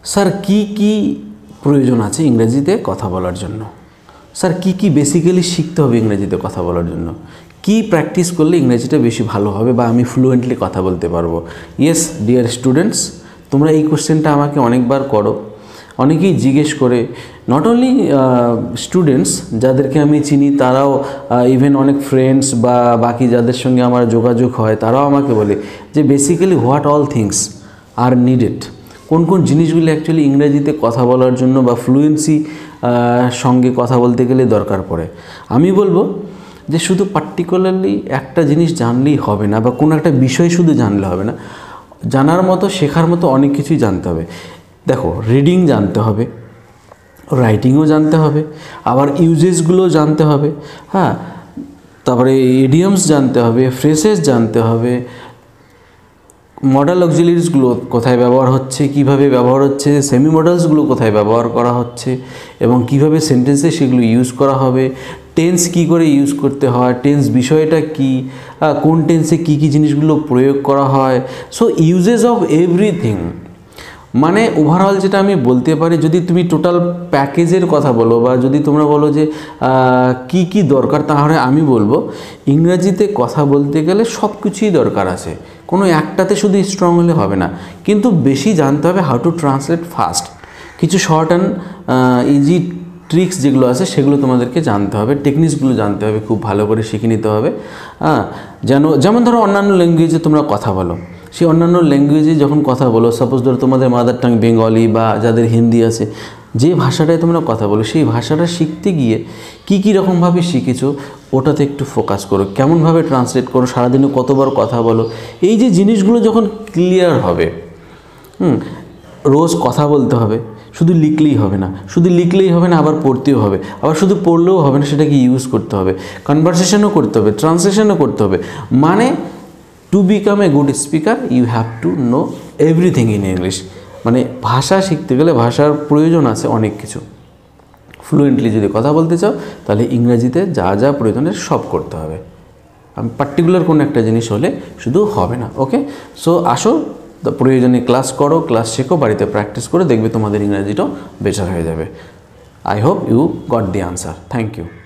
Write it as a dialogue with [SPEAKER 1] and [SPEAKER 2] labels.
[SPEAKER 1] Sir কি প্রয়োজন আছে ইংরেজিতে কথা বলার জন্য? স্যার কি বেসিক্যালি শিখতে হবে ইংরেজিতে কথা বলার জন্য? কি প্র্যাকটিস করলে ইংরেজিটা বেশি ভালো হবে বা আমি ফ্লুয়েন্টলি কথা বলতে পারবো? ইয়েস ডিয়ার স্টুডেন্টস, তোমরা এই কোশ্চেনটা আমাকে অনেকবার করো, অনেকেই জিজ্ঞেস করে। নট অনলি স্টুডেন্টস, যাদেরকে আমি চিনি তারাও, ইভেন অনেক ফ্রেন্ডস বা বাকি যাদের সঙ্গে আমার যোগাযোগ হয় তারাও আমাকে বলে যে basically what all things are needed, কোন কোন জিনিসগুলি অ্যাকচুয়ালি ইংরেজিতে কথা বলার জন্য বা ফ্লুয়েন্সি সঙ্গে কথা বলতে গেলে দরকার পড়ে। আমি বলবো যে শুধু পার্টিকুলারলি একটা জিনিস জানলেই হবে না বা কোনো একটা বিষয় শুধু জানলে হবে না, জানার মতো শেখার মতো অনেক কিছুই জানতে হবে। দেখো, রিডিং জানতে হবে, রাইটিংও জানতে হবে, আবার ইউজেসগুলো জানতে হবে, হ্যাঁ, তারপরে ইডিয়মস জানতে হবে, ফ্রেজেস জানতে হবে, মডেল অক্সিলারিজগুলো কোথায় ব্যবহার হচ্ছে, কিভাবে ব্যবহার হচ্ছে, সেমি মডেলসগুলো কোথায় ব্যবহার করা হচ্ছে এবং কিভাবে সেন্টেন্সে সেগুলো ইউজ করা হবে, টেন্স কি করে ইউজ করতে হয়, টেন্স বিষয়টা কি, কোন টেন্সে কি জিনিসগুলো প্রয়োগ করা হয়। সো ইউজেস অফ এভরিথিং, মানে ওভারঅল যেটা আমি বলতে পারি, যদি তুমি টোটাল প্যাকেজের কথা বলো বা যদি তোমরা বলো যে কি দরকার, তাহলে আমি বলবো ইংরাজিতে কথা বলতে গেলে সব কিছুই দরকার আছে, কোনো একটাতে শুধু স্ট্রং হলে হবে না, কিন্তু বেশি জানতে হবে হাউ টু ট্রান্সলেট ফাস্ট। কিছু শর্ট অ্যান্ড ইজি ট্রিক্স যেগুলো আছে সেগুলো তোমাদেরকে জানতে হবে, টেকনিক্সগুলো জানতে হবে, খুব ভালো করে শিখে নিতে হবে। যেমন ধরো অন্যান্য ল্যাঙ্গুয়েজে তোমরা কথা বলো, সেই অন্যান্য ল্যাঙ্গুয়েজে যখন কথা বলো, সাপোজ ধরো তোমাদের মাদার টাং বেঙ্গলি বা যাদের হিন্দি আছে, যে ভাষাটায় তোমরা কথা বলো সেই ভাষাটা শিখতে গিয়ে কী রকমভাবে শিখেছো ওটাতে একটু ফোকাস করো, কেমনভাবে ট্রান্সলেট করো, সারাদিনে কতবার কথা বলো, এই যে জিনিসগুলো যখন ক্লিয়ার হবে, রোজ কথা বলতে হবে, শুধু লিখলেই হবে না, আবার পড়তেও হবে, আবার শুধু পড়লেও হবে না, সেটাকে ইউজ করতে হবে, কনভারসেশনও করতে হবে, ট্রান্সলেশনও করতে হবে। মানে to become a good speaker you have to know everything in English. মানে ভাষা শিখতে গেলে ভাষার প্রয়োজন আছে অনেক কিছু। ফ্লুয়েন্টলি যদি কথা বলতে চাও তাহলে ইংরেজিতে যা প্রয়োজনের সব করতে হবে, পার্টিকুলার কোনো একটা জিনিস হলে শুধু হবে না। ওকে, সো আসো, প্রয়োজনে ক্লাস করো, ক্লাস শেখো, বাড়িতে প্র্যাকটিস করে দেখবে তোমাদের ইংরেজিটাও বেটার হয়ে যাবে। I hope you got the answer. Thank you.